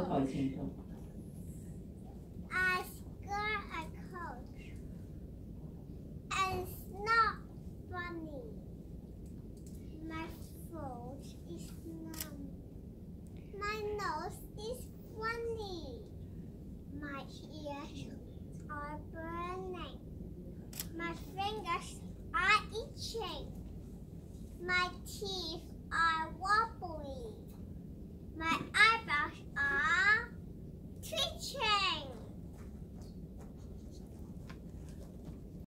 考清楚。 I got a cold, and it's not funny. My throat is numb. My nose is funny. My ears are burning. My fingers are itching. My teeth are wobbling.